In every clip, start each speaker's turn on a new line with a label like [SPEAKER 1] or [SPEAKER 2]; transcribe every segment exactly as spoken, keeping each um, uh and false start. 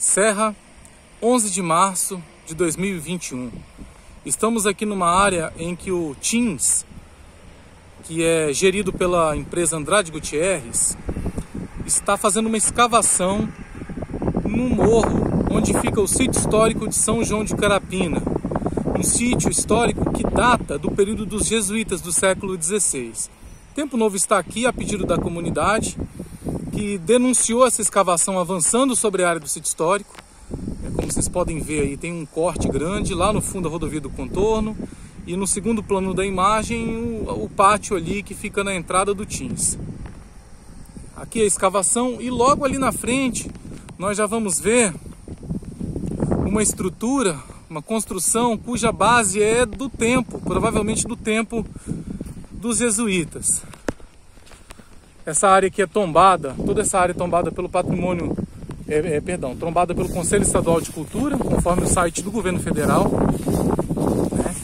[SPEAKER 1] Serra, onze de março de dois mil e vinte e um. Estamos aqui numa área em que o Teams, que é gerido pela empresa Andrade Gutierrez, está fazendo uma escavação no morro onde fica o sítio histórico de São João de Carapina, um sítio histórico que data do período dos jesuítas do século dezesseis. Tempo Novo está aqui a pedido da comunidade, que denunciou essa escavação avançando sobre a área do sítio histórico. Como vocês podem ver aí, tem um corte grande lá no fundo da rodovia do contorno, e no segundo plano da imagem o, o pátio ali que fica na entrada do Teams. Aqui a escavação, e logo ali na frente nós já vamos ver uma estrutura, uma construção cuja base é do tempo, provavelmente do tempo dos jesuítas. Essa área aqui é tombada, toda essa área é tombada pelo patrimônio, é, é, perdão, tombada pelo Conselho Estadual de Cultura, conforme o site do governo federal. Né?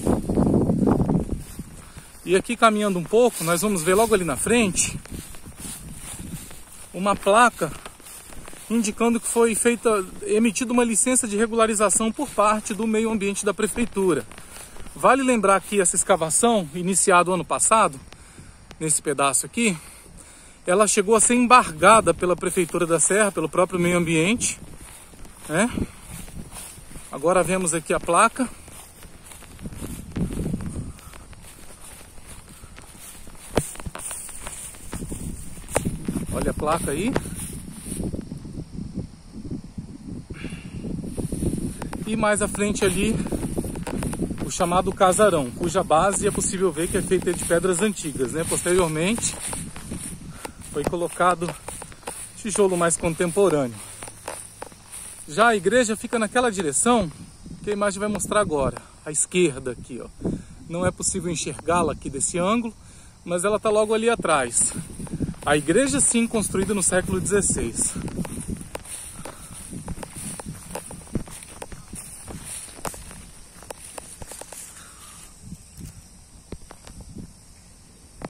[SPEAKER 1] E aqui caminhando um pouco, nós vamos ver logo ali na frente uma placa indicando que foi feita, emitida uma licença de regularização por parte do meio ambiente da prefeitura. Vale lembrar que essa escavação, iniciada ano passado, nesse pedaço aqui, ela chegou a ser embargada pela Prefeitura da Serra, pelo próprio meio ambiente. Né? Agora vemos aqui a placa. Olha a placa aí. E mais à frente ali, o chamado casarão, cuja base é possível ver que é feita de pedras antigas. Né? Posteriormente, foi colocado tijolo mais contemporâneo. Já a igreja fica naquela direção que a imagem vai mostrar agora, à esquerda aqui, ó. Não é possível enxergá-la aqui desse ângulo, mas ela está logo ali atrás. A igreja sim construída no século dezesseis.